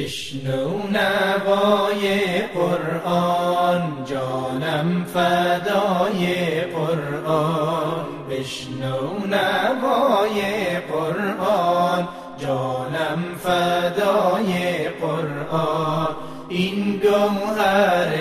بشنو نوای قرآن، جانم فدای قرآن. بشنو نوای قرآن، جانم فدای قرآن. این گوهر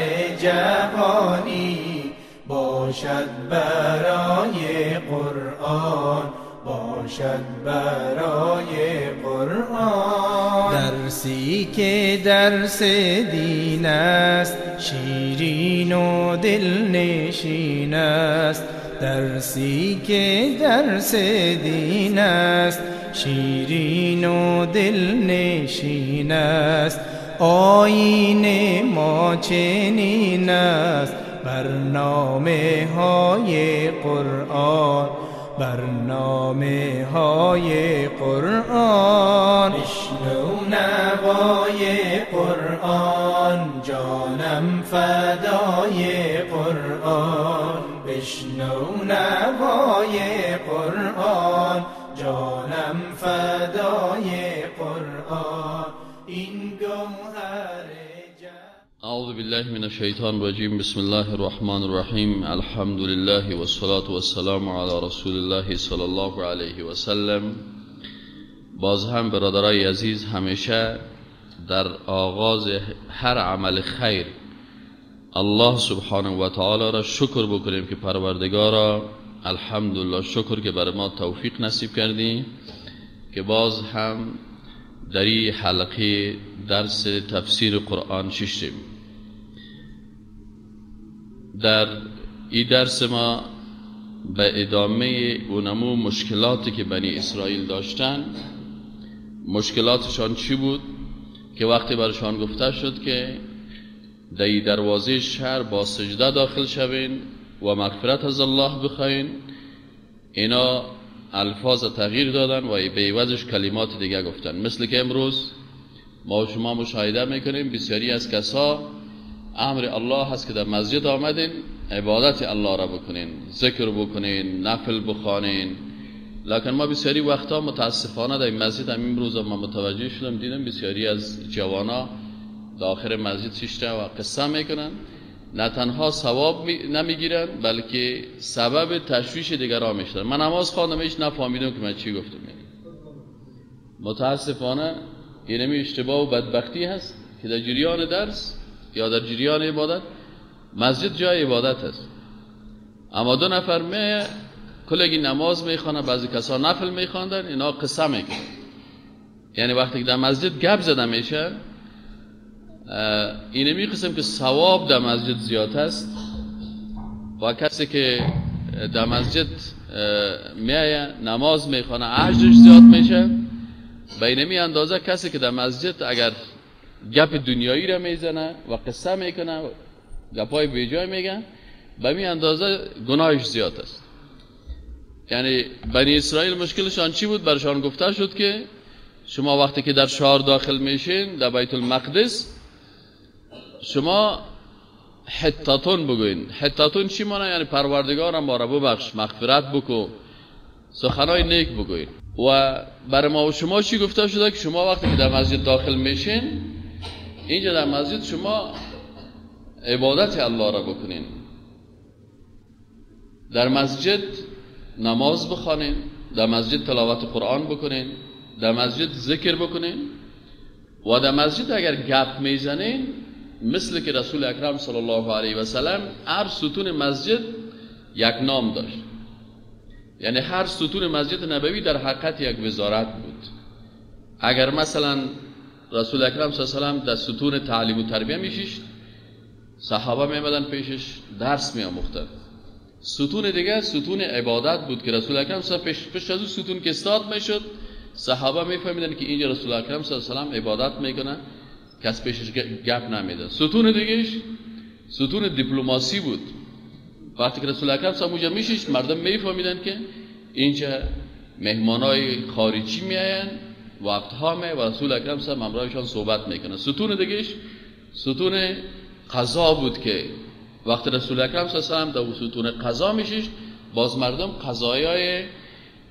جهانی باشد برای قرآن، باشد برای قرآن. درسی که درس دین است، شیرین و دلنشین است. درسی که درس دین است، شیرین و دلنشین است. آیین ما چنین است، برنامه های قرآن، برنامه های قرآن. بشنو نوای قرآن، جانم فدای قرآن. بشنو نوای قرآن، جانم فدای قرآن. این گوهر اعوذ بالله من الشیطان الرجیم. بسم الله الرحمن الرحیم. الحمد لله والصلاة والسلام علی رسول الله صلی الله علیه و سلم. باز هم برادرای عزیز، همیشه در آغاز هر عمل خیر الله سبحانه و تعالی را شکر بکنیم که پروردگارا الحمدلله، شکر که برای ما توفیق نصیب کردی که باز هم در این حلقه درس تفسیر قرآن ششتیم. در این درس ما به ادامه اونمو مشکلاتی که بنی اسرائیل داشتن، مشکلاتشان چی بود که وقتی برشان گفته شد که در این دروازه شهر با سجده داخل شوین و مغفرت از الله بخواین، اینا الفاظ تغییر دادن و به عوضش کلمات دیگه گفتن. مثل که امروز ما و شما مشاهده میکنیم بسیاری از کسا امر الله هست که در مسجد آمدین عبادت الله را بکنین، ذکر بکنین، نفل بخوانین، لکن ما بسیاری وقتا متاسفانه در این مسجد هم امروز ما متوجه شدم، دیدم بسیاری از جوانا داخل مسجد شیشته و قصه میکنن، نه تنها ثواب نمیگیرن بلکه سبب تشویش دیگران میشن. من نماز خواندم هیچ نفهمیدم که من چی گفتم. متاسفانه اینمی اشتباه و بدبختی هست که در جریان درس یا در جریان عبادت مسجد جای عبادت هست، اما دو نفر کلگی نماز میخوانن، بعضی کسا نفل میخواندن، اینا قصه میکنن. یعنی وقتی که در مسجد گپ زده میشه اینمی قسم که ثواب در مسجد زیاد است و کسی که در مسجد میایه نماز میخوانه اجرش زیاد میشه. به اینمی اندازه کسی که در مسجد اگر گپ دنیایی را میزنه و قصه میکنه، گپای بیجای میگن، به می اندازه گناهش زیاد است. یعنی بنی اسرائیل مشکلشان چی بود؟ برشان گفته شد که شما وقتی که در شهر داخل میشین، در بیت المقدس، شما حتاتون بگوین. حتاتون چی معنی؟ یعنی پروردگارم ما را ببخش، مغفرت بکو، سخنای نیک بگوین. و برای ما و شما چی گفته شده که شما وقتی که در مسجد داخل میشین، اینجا در مسجد شما عبادت الله را بکنین، در مسجد نماز بخوانین، در مسجد تلاوت قرآن بکنین، در مسجد ذکر بکنین و در مسجد اگر گپ میزنین، مثل که رسول اکرم صلی الله علیه و سلم هر ستون مسجد یک نام داشت. یعنی هر ستون مسجد نبوی در حقیقت یک وزارت بود. اگر مثلا رسول اکرم صلی الله علیه و سلم در ستون تعلیم و تربیه میشیشت، صحابه میمدن پیشش درس میآموختند. ستون دیگه ستون عبادت بود که رسول اکرم صلی الله علیه و سلم پیش از اون ستون که استاد میشد، صحابه میفهمیدن که اینجا رسول اکرم صلی الله علیه و سلم عبادت میکنه، کس پیشش گپ نمیده. ستون دیگهش ستون دیپلماسی بود. وقتی که رسول اکرم صلی الله علیه و سلم میشیشت، مردم میفهمیدن که اینجا مهمانای خارجی میاین، وقتها و رسول اکرم صلی الله علیه و همراهشان صحبت میکنه. ستون دیگهش ستون قضا بود که وقتی رسول اکرم صلی الله علیه و سلم در ستون قضا میشیشت، باز مردم قضایای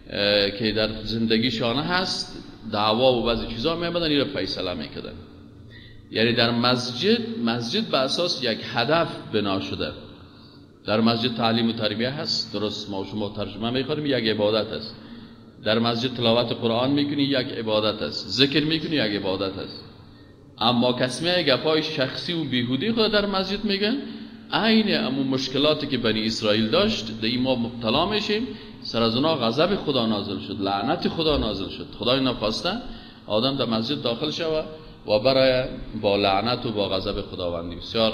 که در زندگیشان هست، دعوا و بعضی چیزا میامدن این رو فیصله میکردن. یعنی در مسجد به اساس یک هدف بنا شده. در مسجد تعلیم و تربیه هست، درست ما شما ترجمه می‌کنیم، یک عبادت است. در مسجد تلاوت قرآن میکنی، یک عبادت است. ذکر میکنی، یک عبادت است. اما کسی میگه گپای شخصی و بیهودی خود در مسجد میگن، عین همون مشکلاتی که بنی اسرائیل داشت در این ما مبتلا میشیم. سر از اونا غضب خدا نازل شد، لعنت خدا نازل شد. خدای نخواسته آدم در مسجد داخل شود و برای با لعنت و با غضب خداوندی بسیار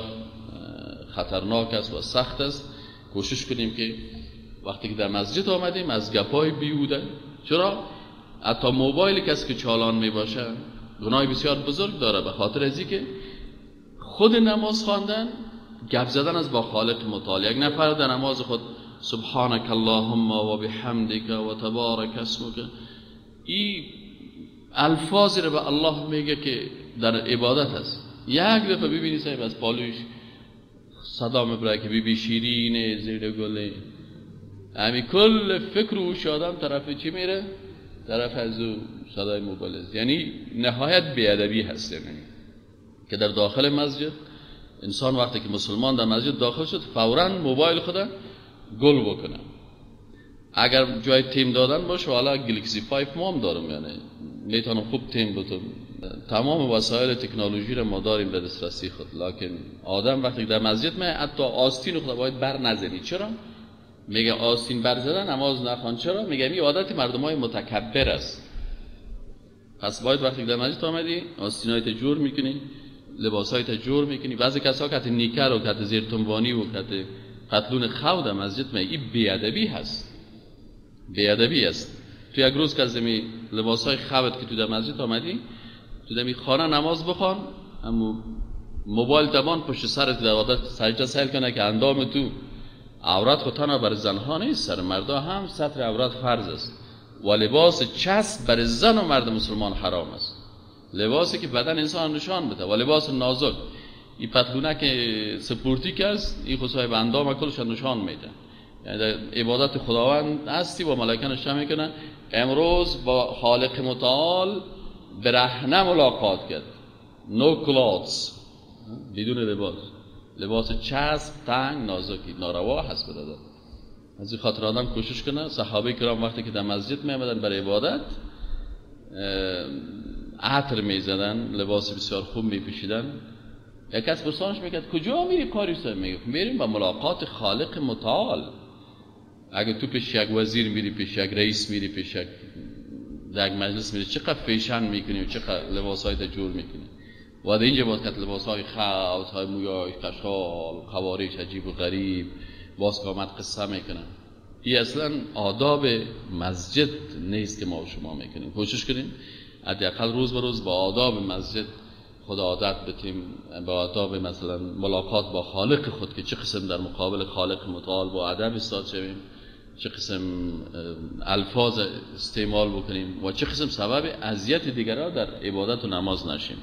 خطرناک است و سخت است. کوشش کنیم که وقتی که در مسجد آمدیم از گپای بیهوده، چرا حتی موبایل کسی که چالان می باشه گناه بسیار بزرگ داره، به خاطر ازی که خود نماز خواندن گپ زدن از با خالق متعال. یک نفر در نماز خود سبحانك اللهم و بحمدک و تبارک اسمک، این الفاظی رو به الله میگه که در عبادت هست. یک دفعه ببینی صاحب از پالوش صدا میبره که بیبی شیرینه زیر گله، همین کل فکر و آدم طرف چی میره؟ طرف از او صدای موبایل. یعنی نهایت بیادبی هست. یعنی که در داخل مسجد انسان وقتی که مسلمان در مسجد داخل شد فوراً موبایل خدا گل بکنه. اگر جای تیم دادن باشه، حالا گلکسی 5 ما هم دارم، یعنی میتونم خوب تیم بتونم. تمام وسایل تکنولوژی رو ما داریم در دسترسی خود، لکن آدم وقتی در مسجد می حتی آستین خدا باید بر نزنی. چرا؟ میگه آستین بر زدن نماز نخوان. چرا؟ میگه این عادت مردمای متکبر است. پس باید وقتی در مسجد آمدی آستینایت جور میکنی، لباسایت جور میکنی. بعضی کسا که نیکر و که زیر تنبانی و که پتلون خود مسجد میگه، بیادبی هست، بیادبی است. تو یک روز که از می لباسای خود که تو در مسجد آمدی تو در خانه نماز بخوان، اما موبایل تبان پشت سرت در عادت سجده سیل کنه که اندام تو عورت خود تنها بر زنها نیست، سر مردا هم ستر عورت فرض است. و لباس چسب بر زن و مرد مسلمان حرام است. لباسی که بدن انسان نشان بده و لباس نازک. این پتلونه که سپورتی که است، این خصوصای به اندام کلش نشان میده. یعنی در عبادت خداوند هستی و ملائکه نشان میکنه. امروز با خالق متعال برهنه ملاقات کرد. No clothes، بدون لباس. لباس چسب تنگ نازکی ناروا هست بداده. از این خاطر آدم کوشش کنه. صحابه کرام وقتی که در مسجد می آمدن برای عبادت عطر می زدن، لباس بسیار خوب می پوشیدن. یک کس پرسانش میکرد کجا میری کاری سر؟ میگه میریم با ملاقات خالق متعال. اگه تو پیش یک وزیر میری، پیش یک رئیس میری، پیش یک مجلس میری، چقدر فیشن میکنی و چقدر لباسای جور میکنی. و در اینجا باید که لباسای خاص های مویای کشال خوارش عجیب و غریب باز قامت قصه میکنن. این اصلا آداب مسجد نیست که ما و شما میکنیم. کوشش کنیم حداقل روز به روز با آداب مسجد خود عادت بتیم، با آداب مثلا ملاقات با خالق خود که چه قسم در مقابل خالق متعال با ادب ایستاد شویم، چه قسم الفاظ استعمال بکنیم و چه قسم سبب اذیت دیگران در عبادت و نماز نشیم.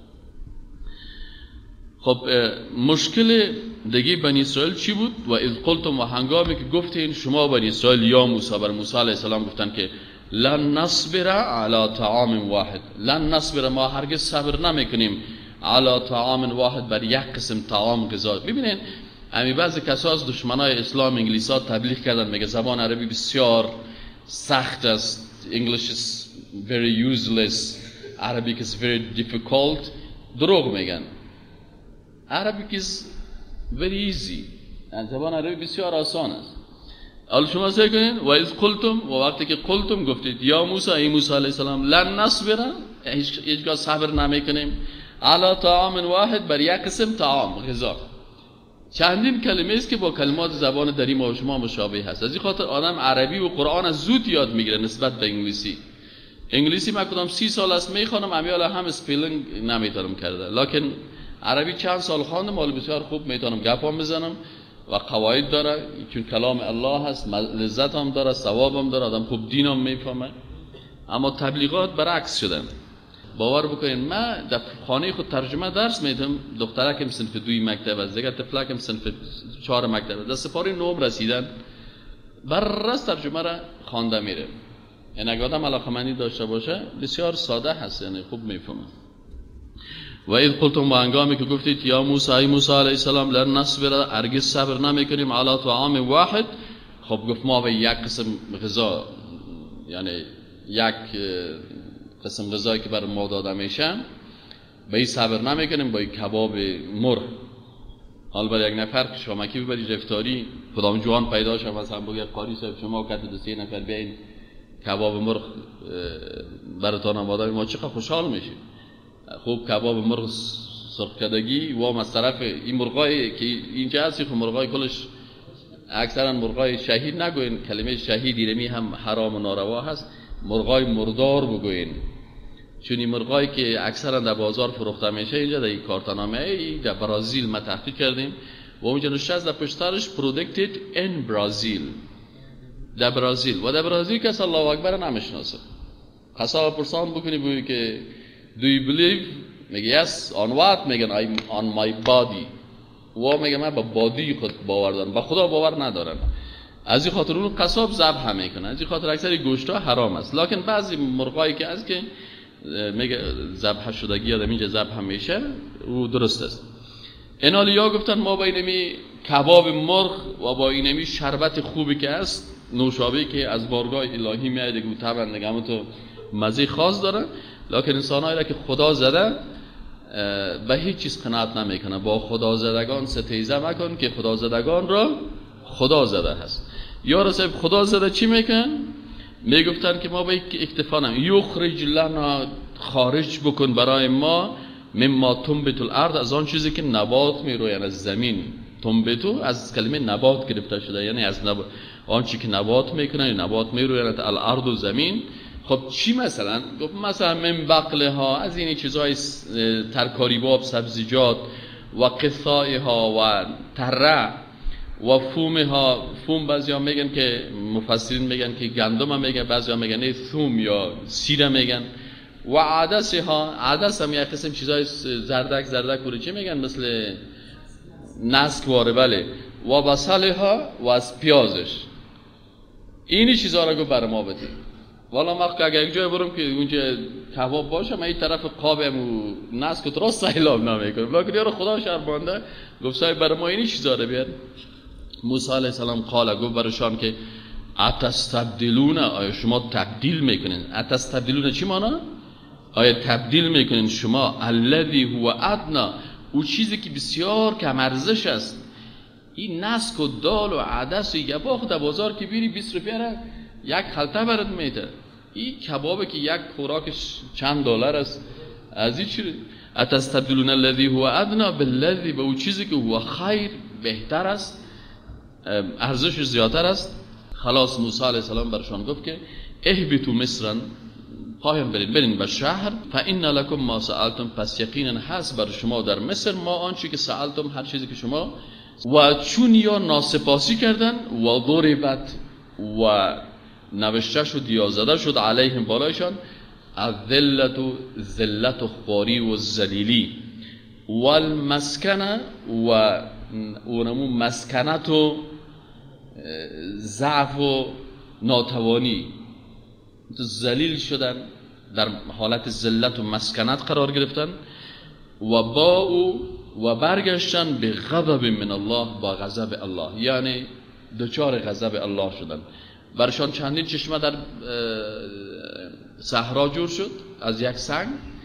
خب مشکل دیگه بنی اسرائیل چی بود؟ و اذ قلتم، و هنگامی که گفتین شما بنی اسرائیل یا موسی، بر موسی علیه السلام گفتن که لن نصبر علی طعام واحد، لن نصبر، ما هرگز صبر نمیکنیم، علی طعام واحد، بر یک قسم طعام غذا. ببینین همین بعضی کسا از دشمنای اسلام انگلیسا تبلیغ کردن میگه زبان عربی بسیار سخت است، English is very useless, Arabic is very difficult. دروغ میگن. Arabic is very easy. زبان عربی بسیار آسان است. حالا شما سعی کنین و اذ قلتم، و وقتی که قلتم گفتید یا موسی، ای موسی علیه السلام، لن نصبر، هیچگاه صبر نمیکنیم، علی طعام واحد، بر یک قسم طعام غذا. چندین کلمه است که با کلمات زبان دری ما و شما مشابه هست. از این خاطر آدم عربی و قرآن از زود یاد میگیره نسبت به انگلیسی. انگلیسی من کدام 30 سال است میخوانم، امیالا هم اسپلینگ نمیتونم کرده، لکن عربی چند سال خواندم، حالا بسیار خوب میتونم گپام بزنم و قواعد داره، چون کلام الله هست، لذت هم داره، ثواب هم داره، آدم خوب دین هم میفهمه. اما تبلیغات برعکس شدن. باور بکنین من در خانه خود ترجمه درس میدم، دخترکم صنف 2 مکتب است، دیگه طفلکم صنف 4 مکتب است، در سپاره 9 رسیدن، بررس ترجمه را خوانده میره. یعنی اگه آدم علاقه‌مندی داشته باشه بسیار ساده هست، یعنی خوب میفهمه. و اذ قلتم، و هنگامی که گفتید یا موسی، ای موسی علیه السلام، لن نصبر، هرگز صبر نمیکنیم، علی طعام واحد. خب گفت ما به یک قسم غذا، یعنی یک قسم غذایی که بر ما داده میشه به این صبر نمیکنیم، با این کباب مرغ. حال برای یک نفر که شامکی ببرید افطاری، کدام جوان پیدا شد مثلا بگه قاری صاحب شما کت دو سه نفر بیاین کباب مرغ براتون آماده، ما چقدر خوشحال میشیم. خوب کباب مرغ سرخ کردگی و از طرف این مرغای که اینجا هستی، خب مرغای کلش اکثرا مرغای شهید نگوین، کلمه شهید ایرمی هم حرام و ناروا هست، مرغای مردار بگوین، چون این مرغایی که اکثرا در بازار فروخته میشه اینجا در این کارتنامه در برازیل ما تحقیق کردیم و اونجا نوشته است در پشتارش protected in Brazil، در برازیل. و در برازیل کس الله اکبر نمیشناسه. قصاب پرسان بکنی بگوی که do you believe، میگه yes on what، میگن on my body، و میگه من با بادی خود باور دارم، با خدا باور ندارم. از این خاطر اون قصاب ذبح میکنه، از این خاطر اکثر گوشت‌ها حرام است. لکن بعضی مرغایی که از که میگه ذبح شدگی آدم اینجا ذبح میشه او درست است. اینالیا گفتن ما با اینمی کباب مرغ و با اینمی شربت خوبی که است، نوشابه که از بارگاه الهی میاد، دیگه طبعا نگم تو مزه خاص داره، لکن انسانایی را که خدا زده به هیچ چیز قناعت نمیکنه. با خدا زدگان ستیزه مکن که خدا زدگان را خدا زده هست. یا صاحب خدا زده چی میکن؟ میگفتن که ما به یک اکتفا یخرج لنا، خارج بکن برای ما، مما تنبت الارض، از آن چیزی که نبات میروید از زمین. تنبتو از کلمه نبات گرفته شده، یعنی از آن چیزی که نبات میکنه، نبات میروید الارض و زمین. خب چی مثلا؟ گفت مثلا من بقله ها، از این چیزهای ترکاری باب، سبزیجات و قثای ها و تره و فوم ها. فوم بعضی ها میگن که مفسرین میگن که گندم هم میگن، بعضی ها میگن ثوم یا سیره میگن. و عدس ها، عدس هم یک قسم چیزای زردک چی میگن، مثل نسک واره، بله. و بصل ها و از پیازش. اینی چیزا رو گفت برای ما بدید. والا ما اگر یک جای برم که اونجا کباب باشه، من این طرف قابم و نسک تو را سیلاب نمیکنم، لکن یارو خدا شرمنده گفت صاحب برای ما اینی چیزا رو بیار. موسی علیه السلام قال، گفت برایشان که اتستبدلون، آیا شما تبدیل میکنین؟ اتستبدلون چی معنی؟ آیا تبدیل میکنین شما الذی هو ادنا، او چیزی که بسیار کم ارزش است، این نسک و دال و عدس و یباخ در بازار که بیری 20 روپیه یک خلطه برات میده، این کبابه که یک خوراکش چند دلار است، از این چی؟ اتستبدلون الذی هو ادنا بالذی، به او چیزی که هو خیر، بهتر است، ارزش زیادتر است. خلاص موسی علیه السلام برشان گفت که اهبطوا مصرا، پایان برین به شهر، فان لکم ما سألتم، پس یقینا هست بر شما در مصر ما آنچه که سألتم، هر چیزی که شما. و چون یا ناسپاسی کردن و ضربت و نوشته شد یا زده شد علیهم بالایشان الذلت و ذلت و خواری و ذلیلی و المسکنه و اونمو مسکنت و ضعف و ناتوانی، ذلیل شدن، در حالت ذلت و مسکنت قرار گرفتن. و با او و برگشتن به غضب من الله، با غضب الله، یعنی دچار غضب الله شدن. برشان چندین چشمه در صحرا جور شد از یک سنگ،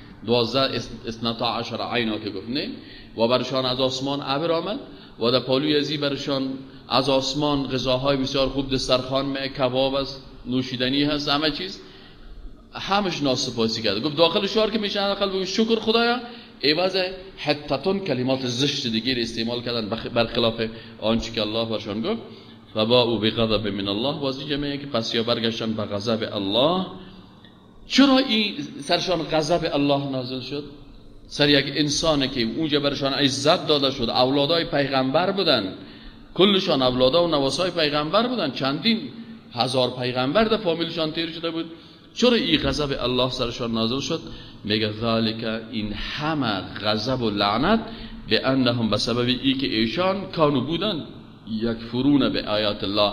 12 عینا که گفته، و برشان از آسمان ابر آمد و در پالوی ازی برشان از آسمان غذاهای بسیار خوب، دسترخوان می، کباب است، نوشیدنی هست، همه چیز. همش ناسپاسی کرد. گفت داخل شعار که میشن داخل بگو شکر خدایا، عوض حتتون کلمات زشت دیگه استعمال کردن برخلاف آنچه که الله برشان گفت. فباءوا بغضب من الله، وازی جمعه که پس یا برگشتن به غضب الله. چرا این سرشان غضب الله نازل شد؟ سر یک انسانی که اونجا برشان عزت داده شد، اولادای پیغمبر بودن، کلشان اولادا و نواسای پیغمبر بودن، چندین هزار پیغمبر در فامیلشان تیر شده بود. چرا این غضب الله سرشان نازل شد؟ میگه ذالک، این همه غضب و لعنت، به انهم، به سبب ای که ایشان کانو بودن، یکفرون به آیات الله،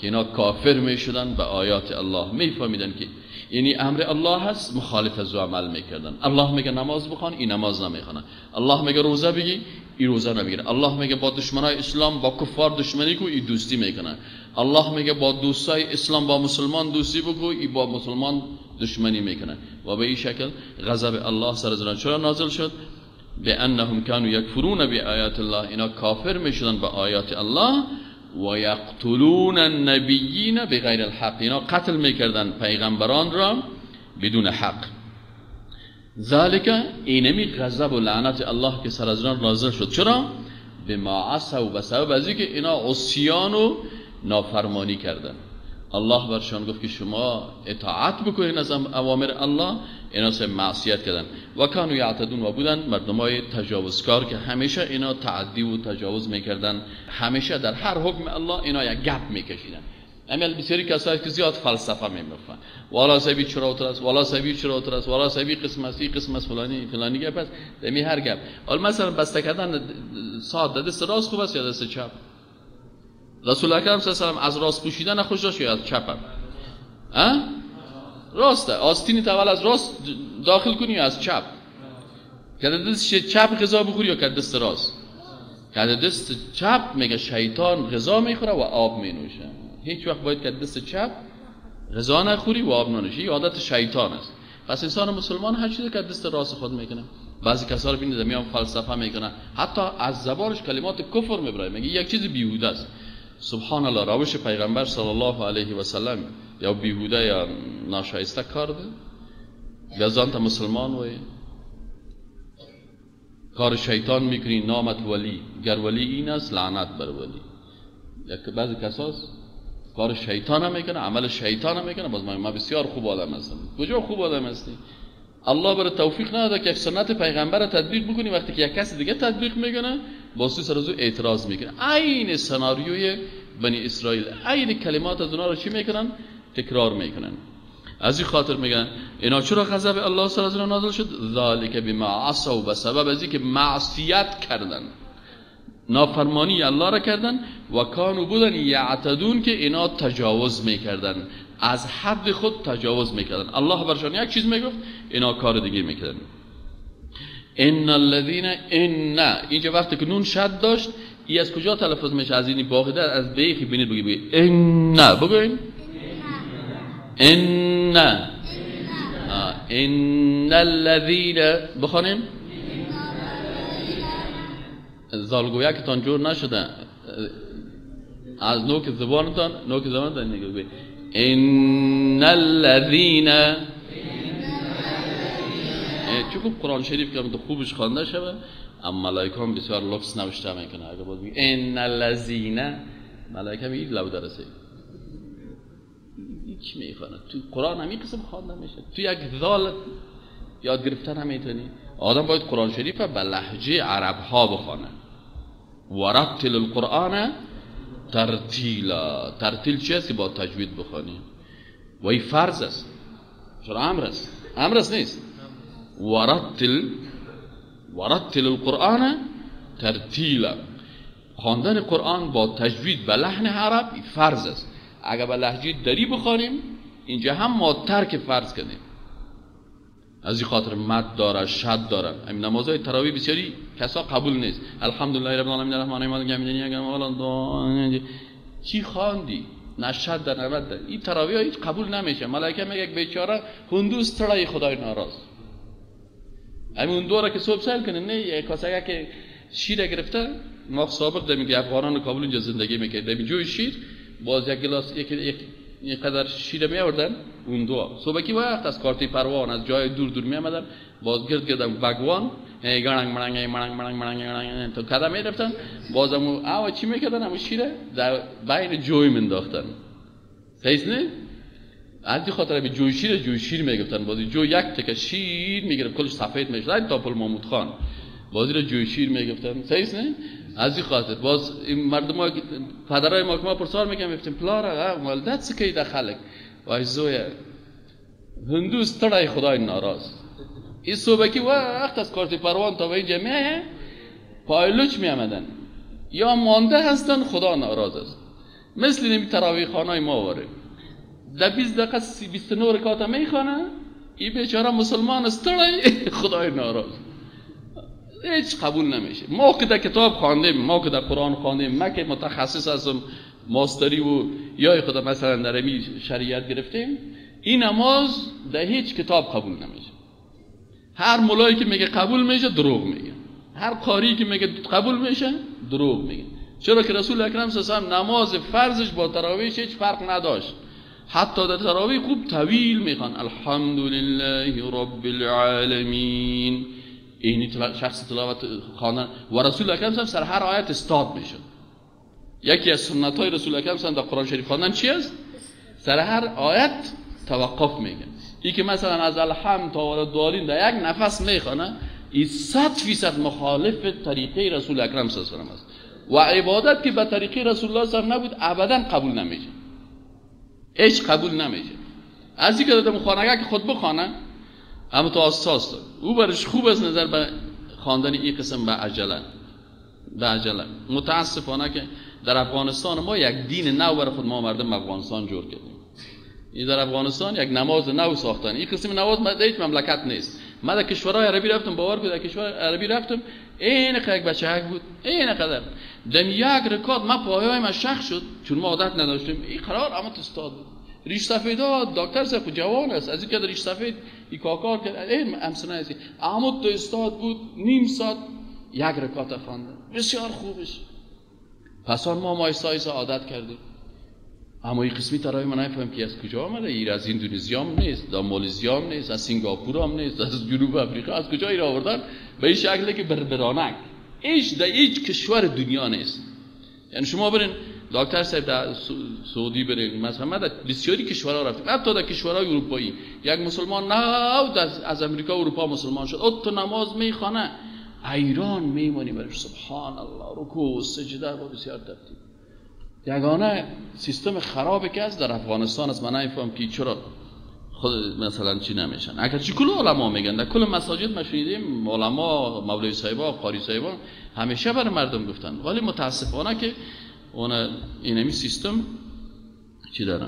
که اینا کافر میشدن به آیات الله، میفهمیدن که یعنی امر الله هست، مخالف از عمل میکردن. الله میگه نماز بخوان، این نماز نمیخونن. الله میگه روزه بگی، این روزه نمیگیرن. الله میگه با دشمنای اسلام با کفار دشمنی کو، این دوستی میکنن. الله میگه با دوستای اسلام با مسلمان دوستی بکو، این با مسلمان دشمنی میکنن. و به این شکل غضب الله سر از چرا نازل شد؟ بانهم كانوا يكفرون بآیات الله، اینا کافر میشدن به آیات الله. و یقتلون النبیین بغیر الحق، اینا قتل میکردن پیغمبران را بدون حق. ذالک، اینمی غضب و لعنت الله که سر از نازل شد. چرا؟ بما عصوا، به سبب از اینکه اینا عصیان و نافرمانی کردن. الله برشان گفت که شما اطاعت بکنید از اوامر الله، اینا سه معصیت کردن. و کانوا یعتدون، و بودن مردمای تجاوزکار که همیشه اینا تعدی و تجاوز میکردن. همیشه در هر حکم الله اینا یک گپ میکشیدن. امیل بسیاری کسایی که زیاد فلسفه میگفتن، والا سبی چرا اوتر است، والا سبی چرا اوتر است، والا سبی قسم است، قسم است، فلانی گپ است. دمی هر گپ. حالا مثلا بسته کردن ساعت دست راست خوب است یا دست چپ؟ رسول اکرم صلی الله علیه و آله از راست پوشیدن خوش داشت یا از چپ؟ راسته. آستین اول از راست داخل کنی یا از چپ؟ که دست چپ غذا بخوری یا که دست راست؟ که دست چپ میگه شیطان غذا میخوره و آب مینوشه. هیچ وقت باید که دست چپ غذا نخوری و آب ننوشی، عادت شیطان است. پس انسان مسلمان هر چیزی که دست راست خود میکنه. بعضی کسا رو ببینید میان فلسفه میکنه، حتی از زبانش کلمات کفر میبره، میگه یک چیز بیهوده است. سبحان الله، روش پیغمبر صلی الله علیه و سلم یا بیهوده یا ناشایسته کرده، گزانت مسلمان وی کار شیطان میکنی، نامت ولی، گر ولی این است لعنت بر ولی. یک بعضی کساست کار شیطان هم میکنه، عمل شیطان هم میکنه، باز ما بسیار خوب آدم هستم. کجا خوب آدم هستی؟ الله برای توفیق نداده که سنت پیغمبر تطبیق بکنی. وقتی که یک کس دیگه تطبیق میکنه باز تو سر از او اعتراض میکنه. عین سناریوی بنی اسرائیل، عین کلمات از اونها رو چی میکنن؟ تکرار میکنن. از این خاطر میگن اینا چرا غضب الله سر از اونها نازل شد؟ ذالک بما عصوا، به سبب از اینکه معصیت کردن، نافرمانی الله را کردن. و کانوا بودن یعتدون، که اینا تجاوز میکردن، از حد خود تجاوز میکردن. الله برشان یک چیز میگفت، اینا کار دیگه میکردن. ان الذين، ان اینجا وقتی که نون شد داشت، ای از کجا تلفظ میشه؟ از اینی باقیده از بیخی بینید بگی ان، بگوین ان الذين، بخونیم زالگویا که تان جور نشده از نوک زبانتان نگه ان الذين. چون قرآن شریف که خوبش خوانده شده، اما ملائکه هم بسیار لفظ نوشته میکنه. اگه باید بگی ان الذين، ملائکه هم این لو درسه هیچ میخوانه. تو قرآن همین قسم خوانده میشه. تو یک ذال یاد گرفتن هم میتونی. آدم باید قرآن شریف به لهجه عرب ها بخوانه. ورتل القرآن ترتیلا. ترتیل چی هستی؟ با تجوید بخوانی. و این فرض است، چرا امر است نیست. ورتل القرآن ترتیلا، خواندن قرآن با تجوید به لحن عرب فرض است. اگر به لهجه دری بخوانیم اینجا هم ما ترک فرض کنیم. از این خاطر مد داره، شد داره. همین نمازهای تراویح بسیاری کسا قبول نیست. الحمدلله رب العالمین الرحمن الرحیم. چی خواندی؟ نه شد در نبد در. این تراویح هیچ قبول نمیشه. ملائکه میگه یک بیچاره هندوز ترای خدای ناراض. همین دوره که صبح سال کنه، نه یک کاسه که شیر گرفته، ما سابق دمی که افغانان کابل اینجا زندگی میکرد، دمی جوی شیر باز یک گلاس یک قدر شیر می آوردن. اون دو صبحی وقت از کارتی پروان از جای دور می آمدن، باز گردم بگوان گرنگ مرنگ تو کدام می رفتن، باز همو چی میکردن؟ همو شیر در بین جوی منداختن. صحیح نه؟ از این خاطر به جوی شیر میگفتن. باز جو یک تکه شیر میگرفت کلش سفید میشد تا پل محمود خان، بازی رو جوی شیر میگفتن. صحیح نه؟ از این خاطر باز این مردم پدرای ما که ما پرسار میگم گفتیم پلار مالدت سکی دخلک وای زویا هندوز ترای خدای ناراض. این صبحی وقت از کارت پروان تا به اینجا میه پایلوچ میامدن یا مانده هستن خدا ناراض است. مثل این تراویح خانه ما وره در 20 دقیقه 29 رکعت میخونه، این بیچاره مسلمان استړی خدای ناراض، هیچ قبول نمیشه. ما که در کتاب خواندیم، ما که در قرآن خواندیم، ما که متخصص هستم ماستری و یا خدا مثلا در شریعت گرفتیم، این نماز در هیچ کتاب قبول نمیشه. هر مولایی که میگه قبول میشه دروغ میگه، هر قاری که میگه قبول میشه دروغ میگه. چرا که رسول اکرم صلی الله علیه و آله نماز فرضش با تراویح هیچ فرق نداشت. حتی در تراویح خوب طویل میخوان الحمدلله رب العالمین، اینی شخص تلاوت خواندن و رسول اکرم صلی سر هر آیت استاد میشه. یکی از سنت های رسول اکرم صلی در قرآن شریف خواندن چی است؟ سر هر آیت توقف میگه. این که مثلا از الحمد تا ولدالین در یک نفس میخونه، این 100% مخالف طریقه رسول اکرم صلی الله علیه و آله است و عبادت که به طریقه رسول الله صلی الله علیه و آله نبود ابدا قبول نمیشه، هیچ قبول نمیشه. از اینکه دادم خانگاه که خود بخونه اما تو اساس داد، او برش خوب از نظر به خواندن این قسم به عجله. متاسفانه که در افغانستان ما یک دین نو برای خود ما مردم افغانستان جور کردیم. این در افغانستان یک نماز نو ساختن. این قسم نماز در هیچ مملکت نیست. من در کشورهای عربی رفتم، باور کنید در کشور عربی رفتم، این قدر یک بچه‌ک بود، این قدر دم یک رکعت ما پاهایم شخ شد، چون ما عادت نداشتیم. این قرار اما استاد بود، ریش سفیدا دکتر صاحب جوان است، از اینکه ریش سفید این کاکار کرد، این امسنه است، اما تو استاد بود، نیم ساعت یک رکعت خواندن، بسیار خوبش. پس ما ایسا عادت کردیم. اما این قسمی تراویح من نفهم که از کجا آمده. این از اندونزیا هم نیست، از مالزیا هم نیست، از سنگاپور هم نیست، از جنوب افریقا، از کجا این آوردن به این شکلی که بربرانک هیچ در هیچ کشور دنیا نیست. یعنی شما برین دکتر صاحب در سعودی برین، مثلا ما در بسیاری کشورها رفتیم، حتی در کشورهای اروپایی یک مسلمان نه از امریکا اروپا مسلمان شد، تو نماز میخونه ایران میمونی برش سبحان الله رکوع و سجده با بسیار ترتیب. یگانه سیستم خرابی که است در افغانستان است. من نمیفهم که چرا خود مثلا چی نمیشن. اگر چی کل علما میگن در کل مساجد ما شنیدیم علما مولوی صاحبا قاری صاحبا همیشه برای مردم گفتن، ولی متاسفانه که اون اینمی سیستم چی دارن.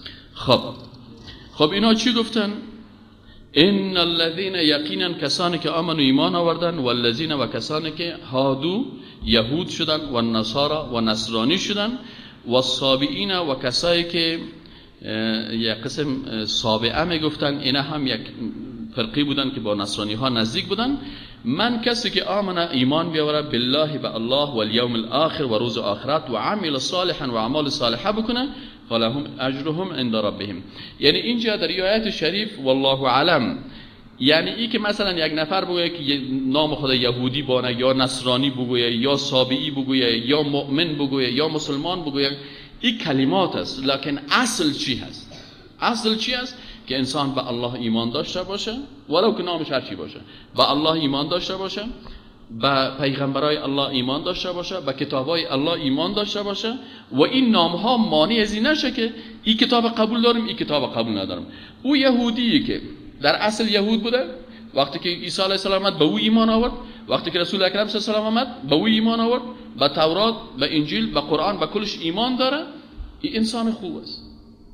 خب اینا چی گفتن؟ ان الذين یقینا کسانی که آمنوا ایمان آوردن و الذين و کسانی که هادو یهود شدن و نصارا و نصرانی شدن و الصابئین و کسایی که یک قسم صابئه میگفتن، اینا هم یک فرقی بودن که با نصرانی ها نزدیک بودن. من کسی که آمن ایمان بیاوره بالله و الله و الیوم الاخر و روز آخرت و عمل صالحا و اعمال صالحه بکنه فلهم اجرهم عند ربهم. یعنی اینجا در آیات شریف والله اعلم، یعنی ای که مثلا یک نفر بگویه که نام خدا یهودی بانه یا نصرانی بگویه یا صابئی بگویه یا مؤمن بگویه یا مسلمان بگویه، این کلمات است، لکن اصل چی هست؟ اصل چی است؟ که انسان به الله ایمان داشته باشه، ولو که نامش هر چی باشه، به الله ایمان داشته باشه، به پیغمبرای الله ایمان داشته باشه، به کتابای الله ایمان داشته باشه و این نام ها مانع از این نشه که این کتاب قبول دارم این کتاب قبول ندارم. او یهودیه که در اصل یهود بوده، وقتی که عیسی علیه السلام آمد به او ایمان آورد، وقتی که رسول اکرم صلی الله علیه و آله آمد به او ایمان آورد، به تورات، به انجیل، به قرآن، به کلش ایمان داره، این انسان خوب است.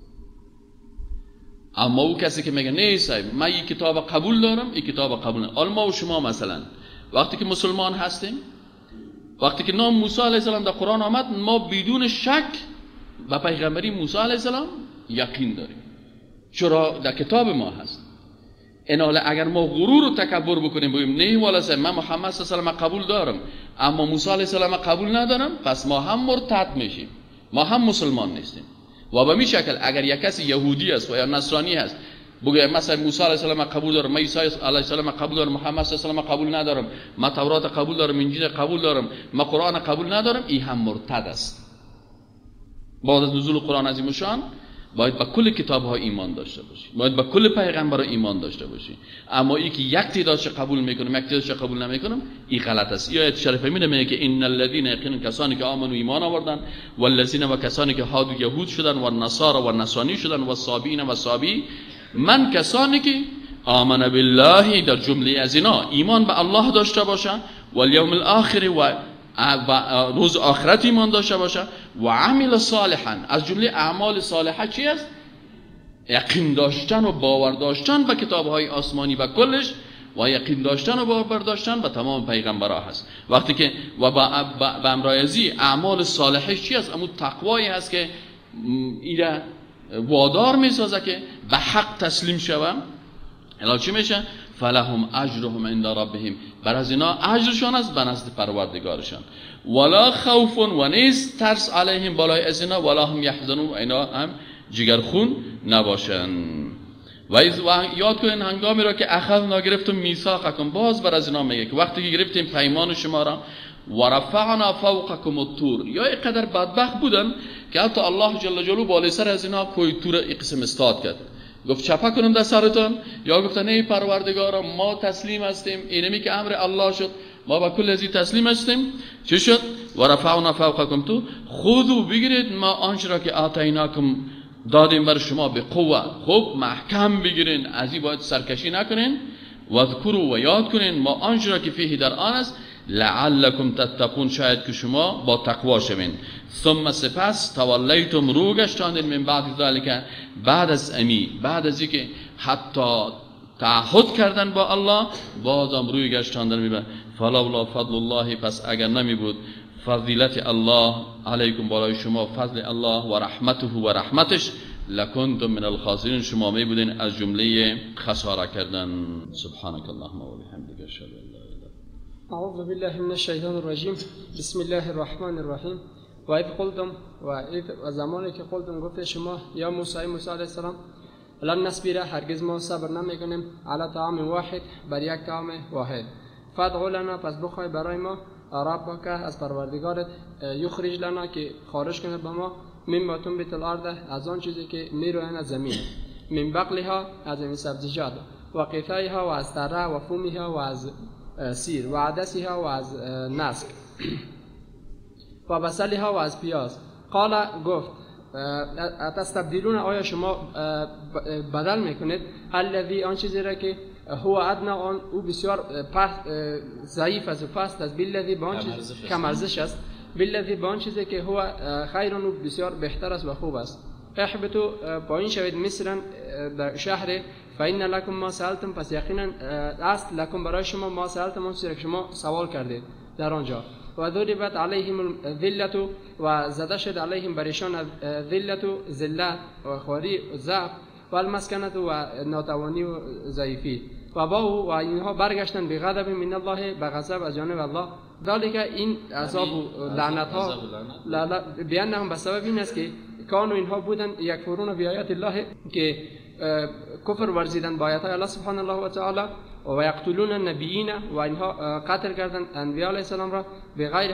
اما او کسی که میگه نه صاحب من این کتاب قبول دارم این کتاب قبول ندارم. ما و شما مثلا وقتی که مسلمان هستیم، وقتی که نام موسی علیه السلام در قرآن آمد، ما بدون شک به پیغمبری موسی علیه السلام یقین داریم، چرا در کتاب ما هست. ایناله اگر ما غرور و تکبر بکنیم بگیم نه والا صاحب من محمد صلی الله علیه و قبول دارم اما موسی علیه السلام قبول ندارم، پس ما هم مرتد میشیم، ما هم مسلمان نیستیم. و به این شکل اگر یک کسی یهودی است و یا نصرانی است بگه مثلا موسی علیه السلام قبول دارم، من عیسی علیه السلام قبول دارم، محمد صلی الله علیه و قبول ندارم، من تورات قبول دارم، انجیل قبول دارم، من قرآن قبول ندارم، این هم مرتد است. بعد از نزول قرآن عظیم شان باید به کل کتاب ها ایمان داشته باشی، باید به کل پیغمبر ایمان داشته باشی. اما این که یک تعدادش قبول میکنم یک تعدادش قبول نمیکنم این غلط است. این آیه شریفه میگه که ان الذين یقینا کسانی که آمنوا ایمان آوردن و الذين و کسانی که هادو یهود شدن و نصارا و نصرانی شدن و صابین و صابی، من کسانی که آمن بالله در جمله از اینا ایمان به الله داشته باشه و الیوم الاخر و روز آخرت ایمان داشته باشه و عمل صالحا. از جمله اعمال صالحه چی است؟ یقین داشتن و باور داشتن به کتاب‌های آسمانی و کلش و یقین داشتن و باور داشتن به تمام پیغمبرها هست. وقتی که و به امرایزی اعمال صالحه چی است؟ امون تقوایی هست که ایره وادار میسازه که به حق تسلیم شوم. الا چی میشه؟ فلهم اجرهم عند ربهم. بر از اینا اجرشان است به نزد پروردگارشان. ولا خوف و نیست ترس علیهم بالای از اینا، ولا هم یحزنون، اینا هم جگرخون نباشن. و یاد کنین هنگامی را که اخذنا گرفتم میثاقکم، باز بر از اینا میگه که وقتی که گرفتیم پیمان شما را، و رفعنا فوقکم الطور، یا اینقدر بدبخت بودن که حتی الله جل جلاله بالای سر از اینا کوی طور این قسم استاد کرد، گفت چپا کنم در سرتان، یا گفتن ای پروردگارا ما تسلیم هستیم، اینمی که امر الله شد ما با کل ازی تسلیم هستیم. چی شد؟ و رفعنا فوقکم تو خذوا بگیرید ما آنچه را که آتیناکم دادیم بر شما به قوه، خوب محکم بگیرین، از این باید سرکشی نکنین. و ذکروا و یاد کنین ما آنچه را که فیه در آن است، لعلکم تتقون، شاید که شما با تقوا شوین. ثم سپس تولیتم رو گشتاندین من بعد ذلک، بعد از امی، بعد از اینکه حتی تعهد کردن با الله بازم روی گشتاندن میبن. فلولا فضل الله، پس اگر نمی بود فضیلت الله علیکم بالای شما، فضل الله و رحمته و رحمتش، لکنتم من الخاسرین، شما می بودین از جمله خساره کردن. سبحانك اللهم و بحمدک اشهد ان لا اله الا انت. اعوذ بالله من الشیطان الرجیم. بسم الله الرحمن الرحیم. و اذ قلتم، و زمانی که قلتم گفته شما یا موسی علیه السلام، لن نصبر، هرگز ما صبر نمیکنیم، علی طعام واحد، بر یک طعام واحد، فادع لنا، پس بخوای برای ما، ربک، از پروردگارت، یخرج لنا، که خارج کنه به ما، مما تنبت الارض، از آن چیزی که میروین از زمین، من بقلها، از این سبزیجات، و قیفیها، و از تره، و فومها، و از سیر، و عدسها، و از نسک، و بصلها، و از پیاز. قال، گفت، تستبدلون، آیا شما بدل میکنید، الذی، آن چیزی را که هو ادنا، آن او بسیار ضعیف است و پست است، بالذی، با آن چیز کم ارزش است، بالذی، با آن چیزی که هو خیر و بسیار بهتر است و خوب است. احبطوا، پایین شوید، مصر، در شهر، فإن لکم ما سألتم، پس یقینا است لکم برای شما ما سألتم، آن چیزی که شما سوال کردید در آنجا. و ضربت علیهم الذلة، و زده شد علیهم برشان ذلت، ذلت و خواری، ضعف، و المسکنت، و ناتوانی و ضعیفی، و باو، و اینها برگشتن به غضب من الله، به غضب از جانب الله. ذالک، این عذاب و لعنت ها، بیانهم، به سبب این است که کانو، اینها بودن، یکفرون بیایات الله، که کفر ورزیدن با آیات الله سبحانه الله و تعالی، و یقتلون النبیین، و اینها قتل کردن انبیاء علیه السلام را بغیر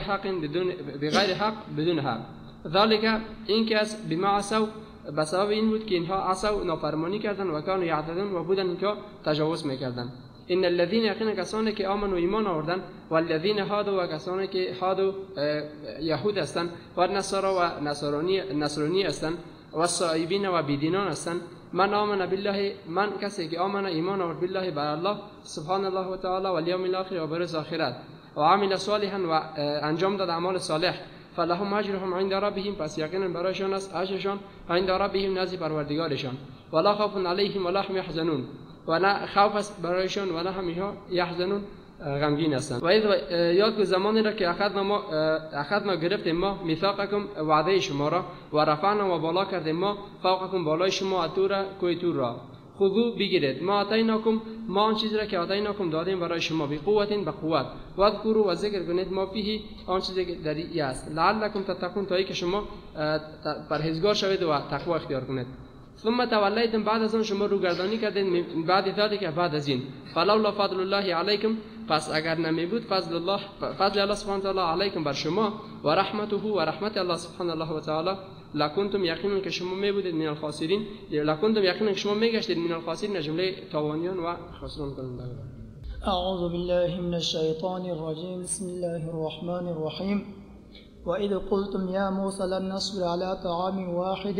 حق، بدون حق. ذالک، این که از بما عصوا، به سبب این بود که اینها عصوا، نافرمانی کردن، و کانوا یعتدون، و بودن اینها تجاوز میکردن. ان الذين، یقینا کسانی که آمنوا ایمان آوردن، و الذين هادوا، و کسانی که هادو یهود هستند، و نصارا، و نصرانی هستند، و الصائبین، و بیدینان هستند. من آمن بالله، من کسی که آمن ایمان آورد، بالله بر الله سبحان الله و تعالی، و الیوم الاخر، و بروز آخرت، و عمل صالحا، و انجام داد اعمال صالح، فلهم اجرهم عند ربهم، پس یقینا برایشان است اجرشان عند ربهم، نزد پروردگارشان، ولا خوف علیهم ولا هم یحزنون، و نه خوف است برایشان و نه هم یحزنون، غمگین هستند. و یاد کن زمانی را که اخذنا گرفتیم ما میثاقکم، وعده شما را، و رفعنا، و بالا کردیم ما، فوقکم، بالای شما، الطور، کوه طور را، خذوا بگیرید، ما آتیناکم، ما آن چیزی را که آتیناکم دادیم برای شما، بقوت، به قوت، و اذکروا، و ذکر کنید، ما فیه، آن چیزی که در این است، لعلکم تتقون، تا ای که شما پرهیزگار شوید و تقوا اختیار کنید. ثم تولیتم، بعد از آن شما روگردانی کردید، بعد ذلك، بعد از این، فلولا فضل الله علیکم، پس اگر نمی بود فضل الله سبحانه و تعالی علیکم، بر شما، و رحمته، و رحمت الله سبحانه الله و تعالی، لکنتم، یقینا که شما می بودید من الخاسرین، لکنتم، یقینا که شما می گشتید من الخاسرین، جمله تاوانیان و خسران کنندگان. اعوذ بالله من الشیطان الرجیم. بسم الله الرحمن الرحیم. و اذ قلتم یا موسی لن نصبر علی طعام واحد،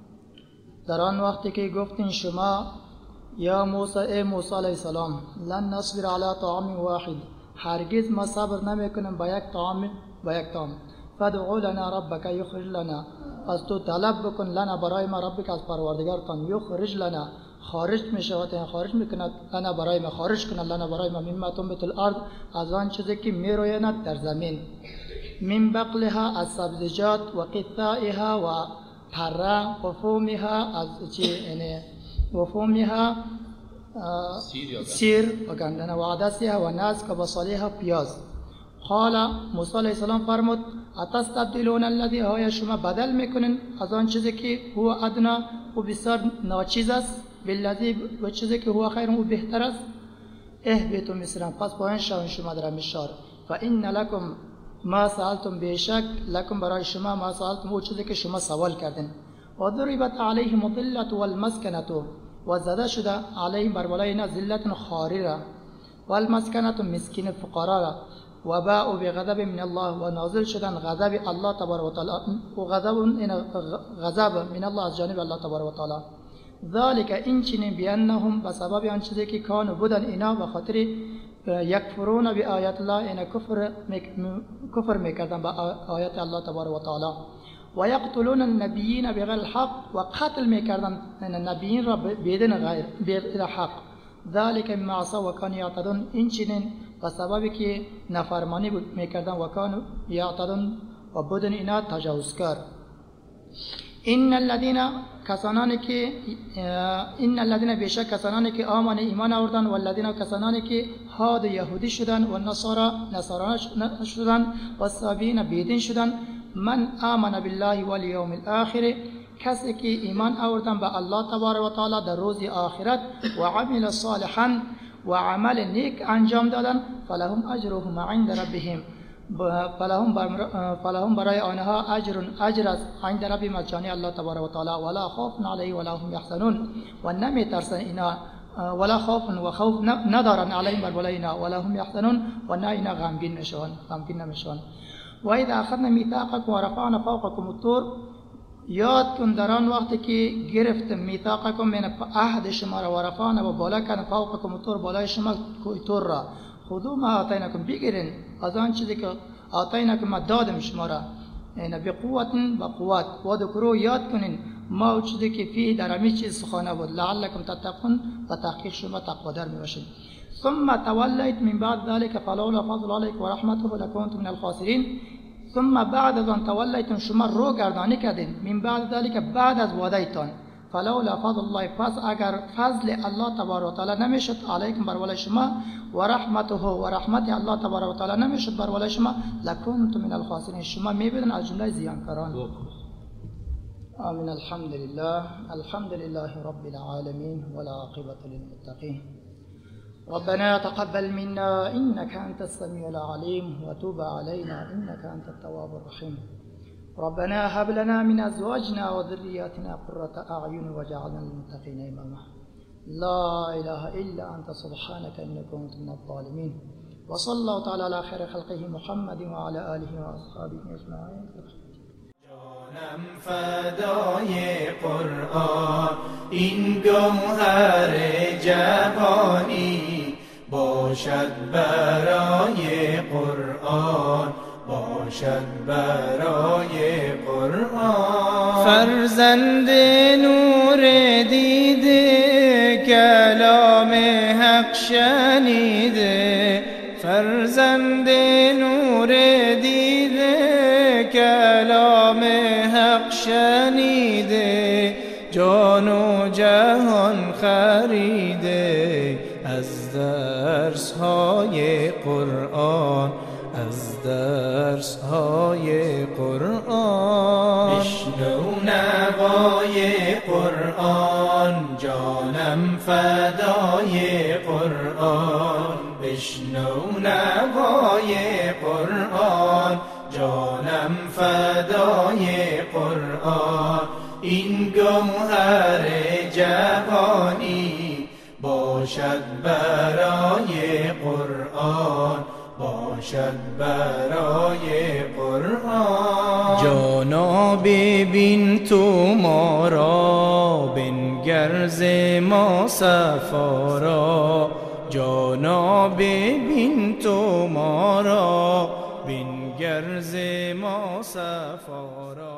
در آن وقتی که گفتین شما یا موسی، ای موسی علیه السلام، لن نصبر علی طعام واحد، هرگز ما صبر نمیکنیم با یک طعام، فادعوا لنا ربک یخرج لنا، از تو طلب بکن لنا برای ما ربک از پروردگارتان، یخرج لنا خارج میشود، خارج میکند، لنا برای ما خارج کند، لنا برای ما مما تنبت الارض از آن چیزی که میرویند در زمین، من بقلها از سبزیجات و قثائها و پره و فومها از یعنی و فومها سیر و گندنه و عدسها و نسک و بصلیها پیاز. قال موسی علیه السلام فرمود اتستبدلون الذی، های شما بدل میکنین از آن چیزی که هو ادنا و بسیار ناچیز است، بالذی و چیزی که هو خیر و بهتر است. اهبطوا مصر، پس پایین شوین شما در مصر، فان لکم ما سألتم، بیشک لکم برای شما ما سألتم او چیزی که شما سوال کردین. و ضربت علیهم الذلة والمسکنة، و زده شده علیهم بر بالای اینا ذلت خاری را، والمسکنة مسکین فقرا را، و باءوا بغضب من الله، و نازل شدن غضب الله تبارک و تعالی، و غضب من الله از جانب الله تبارک و تعالی. ذالک این چنین بیانهم بسبب آن چیزی که کانوا بودن اینا به خاطر یکفرون بی آیات الله، اینا کفر میکردن با آیات الله تبارک و تعالی. و یقتلون النبیین بغیر الحق، و قتل میکردن نبیین را بغیر حق. ذالک مما عصوا و کانوا یعتدون، این چنین و سببی که نافرمانی میکردن و کانوا یعتدون و بودن اینا تجاوزکار. این الذین بیشک کسانانی که آمن ایمان آوردن، و الذین کسانانی که هاد یهودی شدن، و نصارا شدن، و سابین بیدین شدن. من آمن بالله والیوم الاخر، کسی که ایمان آوردن به الله تبارک و تعالی در روز آخرت، و عمل صالحا و عمل نیک انجام دادن، فلهم اجرهم عند ربهم، فلهم برای آنها اجر است عند ربهم از جانب الله تبارک و تعالی، ولا خوف علیهم ولا هم یحزنون، و نمی ترسن اینا، ولا خوف و خوف ندارن علیهم بر بالای اینا، ولا هم یحزنون و نه اینا غمگین نمیشون. و اذا اخذنا میثاقکم و رفعنا فوقکم الطور، یاد کن در آن وقتی که گرفتم میثاقکم من عهد شما را، و رفعنا و بالا کردم فوقکم الطور بالای شما طور را، خذوا ما آتیناکم، بگیرین از آن چیزی که آتیناکم ما دادم شما را، یعنی بقوت با قوت، و ذکروا یاد کنین ما چیزی که فيه در همین چیز سخنه بود، لعلکم تتقون و تحقیق شما تقوادار میباشید. ثم تولیت من بعد ذلك فلولا فضل علیکم و رحمته لکنتم من الخاسرین. ثم بعد از آن تولیتم شما رو گردانی کردین، من بعد ذلك بعد از وعدهتان، فلولا فضل الله، پس اگر فضل الله تبارک و تعالی نمیشد علیکم بر بالای شما، و رحمته و رحمت الله تبارک و تعالی نمیشد بر بالای شما، لکنتم من الخاسرین، شما میبودن از جمله زیانکاران. آمین. الحمد لله رب العالمین والعاقبة للمتقین. ربنا تقبل منا إنك أنت السميع العليم، وتب علينا إنك أنت التواب الرحيم. ربنا هب لنا من أزواجنا وذرياتنا قرة أعين واجعلنا للمتقين إماما. لا إله إلا أنت سبحانك إني كنت من الظالمين. وصلى الله تعالى على خير خلقه محمد وعلى آله وأصحابه أجمعين. جانم فدای قرآن، این گوهر جوانی باشد برای قرآن، باشد برای قرآن. فرزند نور دیده کلام حق شنیده، فرزند نور دیده کلام حق شنیده، جان و جهان خریده از درس های قرآن، از درس های قرآن. بشنو نوای قرآن، جانم فدای قرآن. بشنو نوای قرآن، جانم فدای قرآن. این گوهر جوانی باشد برای قرآن، باشد برای قرآن. جانا ببین تو ما را، بنگر ز ما صفا را. جانا ببین تو ما را، بنگر گر ز ما صفا را